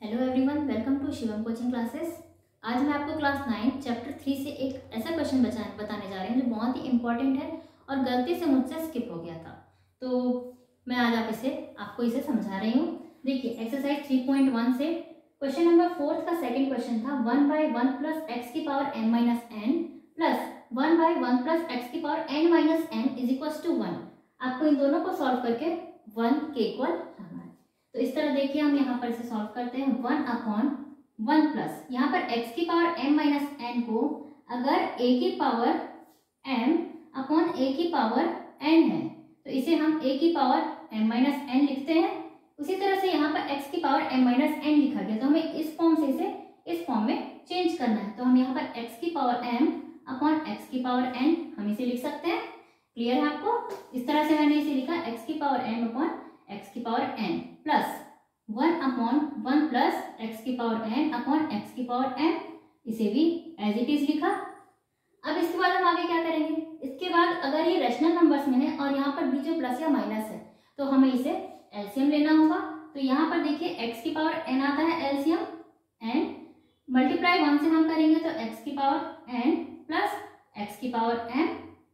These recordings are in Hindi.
Hello everyone, welcome to Shivam coaching classes. आज मैं आपको क्लास 9 चैप्टर 3 से एक ऐसा क्वेश्चन बताने जा रही हूँ जो बहुत ही इंपॉर्टेंट है और गलती से मुझसे स्किप हो गया था। तो मैं आज आपको इसे समझा रही हूँ। देखिए, एक्सरसाइज 3.1 से क्वेश्चन नंबर 4 का सेकंड क्वेश्चन था 1/1 प्लस एक्स की power n minus n plus 1/1 plus x की power n minus n is equal to 1। आपको इन दोनों को सॉल्व करके 1 के इक्वल रखना है। तो इस तरह देखिए, हम यहाँ पर इसे सॉल्व करते हैं। 1/1 प्लस यहाँ पर x की पावर m माइनस एन को अगर a की पावर m अपॉन a की पावर n है तो इसे हम a की पावर m माइनस एन लिखते हैं। उसी तरह से यहाँ पर x की पावर m माइनस एन लिखा गया, तो हमें इस फॉर्म से इसे इस फॉर्म में चेंज करना है। तो हम यहाँ पर x की पावर m अपॉन x की पावर n हम इसे लिख सकते हैं। क्लियर है आपको? इस तरह से मैंने इसे लिखा x की पावर m अपॉन x की power n plus 1/1 plus x की पावर n अपॉन x की पावर m, इसे भी एज इट इज लिखा। अब इसके बाद हम आगे क्या करेंगे? इसके बाद अगर ये रैशनल नंबर्स में है और यहाँ पर बीच में प्लस या माइनस है तो हमें इसे एलसीएम लेना होगा। तो यहाँ पर देखिए x की पावर n आता है एलसीएम n मल्टीप्लाई 1 से हम करेंगे तो x की पावर n प्लस x की पावर m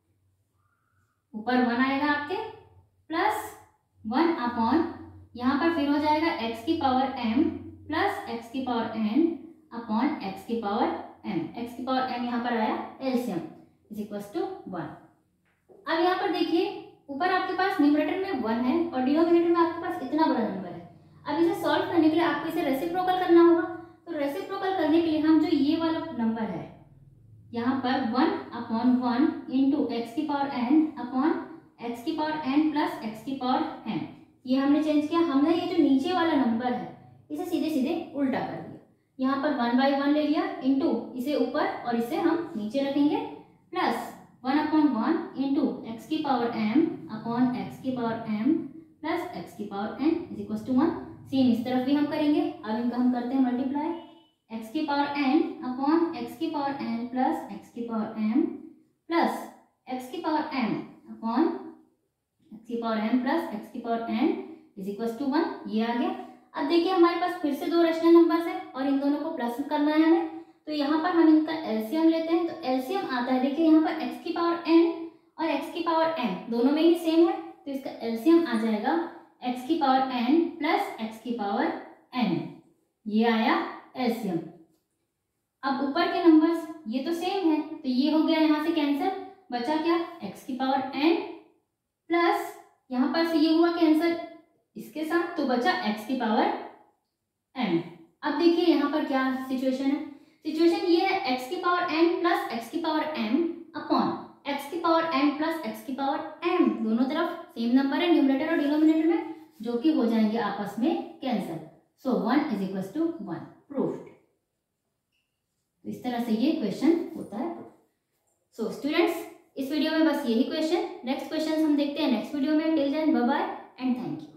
ऊपर 1 आएगा आपके प्लस 1 अपॉन यहाँ पर फिर हो जाएगा x की पावर m प्लस x की पावर n अपॉन x की पावर m। x की पावर m यहाँ पर आया एलसीएम इज इक्वल टू 1। अब यहाँ पर देखिए, ऊपर आपके पास न्यूमरेटर में 1 है और डिनोमिनेटर में आपके पास इतना बड़ा नंबर है। अब इसे सॉल्व करने के लिए आपको इसे रेसिप्रोकल करना होगा। तो रेसिप्रोकल करने के लिए हम जो ये वाला नंबर है यहाँ पर 1/1 इंटू एक्स की पावर n अपॉन एक्स की पावर n प्लस एक्स की पावर m, ये हमने चेंज किया। हमने ये जो नीचे वाला नंबर है इसे सीधे सीधे उल्टा कर दिया। यहाँ पर 1/1 ले लिया इंटू इसे ऊपर और इसे हम नीचे रखेंगे प्लस 1/1 इंटू एक्स की पावर m अपॉन एक्स की पावर m प्लस एक्स की power n is equal to 1। Same इस तरफ भी हम करेंगे। अब इनका हम करते हैं मल्टीप्लाई, एक्स की पावर n अपॉन एक्स की पावर n प्लस एक्स की पावर m प्लस एक्स की पावर m अपॉन एक्स की पावर m प्लस एक्स की power n is equal to 1। ये आ गया। अब देखिए, हमारे पास फिर से दो रैशनल नंबर्स है और इन दोनों को प्लस करना है हमें। तो यहाँ पर हम इनका एलसीएम लेते हैं। तो एलसीएम आता है, देखिए यहाँ पर x की पावर n और x की पावर m दोनों में ही सेम है, तो इसका एलसीएम आ जाएगा x की पावर n प्लस x की पावर n। ये आया एलसीएम। अब ऊपर के नंबर्स ये तो सेम है, तो ये हो गया यहाँ से कैंसिल। बचा क्या? x की पावर n प्लस यहाँ पर से ये हुआ कैंसिल इसके साथ, तो बचा x की पावर m। अब देखिए यहाँ पर क्या सिचुएशन है। सिचुएशन ये है x की पावर n प्लस x की पावर m अपॉन x की पावर m प्लस x की पावर m, दोनों तरफ सेम नंबर है न्यूमरेटर और डिनोमिनेटर में, जो कि हो जाएंगे आपस में cancel. So 1 is equal to 1 proved. तो इस तरह से ये क्वेश्चन होता है। सो स्टूडेंट्स, इस वीडियो में बस यही क्वेश्चन। नेक्स्ट क्वेश्चन हम देखते हैं नेक्स्ट वीडियो में। Till then bye bye and thank you.